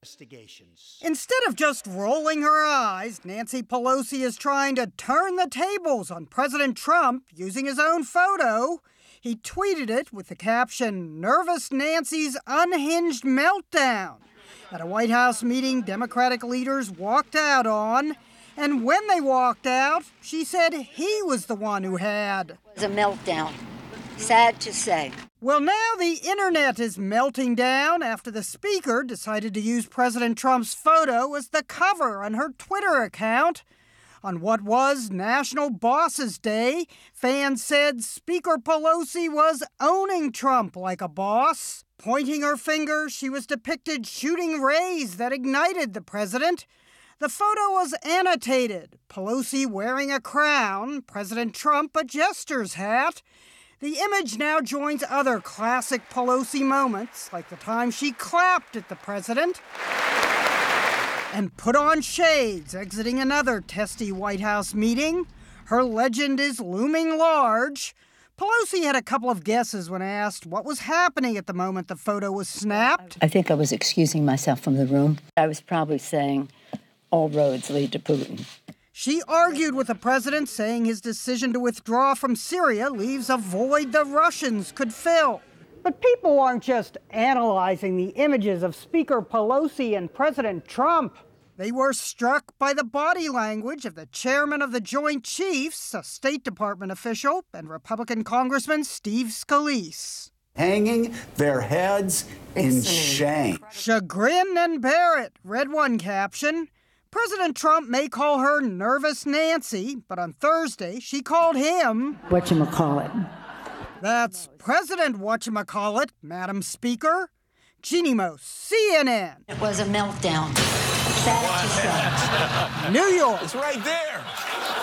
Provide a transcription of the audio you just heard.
investigations. Instead of just rolling her eyes, Nancy Pelosi is trying to turn the tables on President Trump using his own photo. He tweeted it with the caption, "Nervous Nancy's unhinged meltdown," at a White House meeting Democratic leaders walked out on. And when they walked out, she said he was the one who had. It was a meltdown. Sad to say. Well, now the internet is melting down after the speaker decided to use President Trump's photo as the cover on her Twitter account. On what was National Bosses Day, fans said Speaker Pelosi was owning Trump like a boss. Pointing her finger, she was depicted shooting rays that ignited the president. The photo was annotated, Pelosi wearing a crown, President Trump a jester's hat. The image now joins other classic Pelosi moments, like the time she clapped at the president and put on shades exiting another testy White House meeting. Her legend is looming large. Pelosi had a couple of guesses when asked what was happening at the moment the photo was snapped. I think I was excusing myself from the room. I was probably saying, all roads lead to Putin. She argued with the president, saying his decision to withdraw from Syria leaves a void the Russians could fill. But people aren't just analyzing the images of Speaker Pelosi and President Trump. They were struck by the body language of the chairman of the Joint Chiefs, a State Department official, and Republican Congressman Steve Scalise. Hanging their heads in shame. Chagrin and Barrett read one caption. President Trump may call her Nervous Nancy, but on Thursday she called him Whatchamacallit. That's President Whatchamacallit, Madam Speaker. Jeannie Moos, CNN. It was a meltdown. Sad to say. New York. It's right there.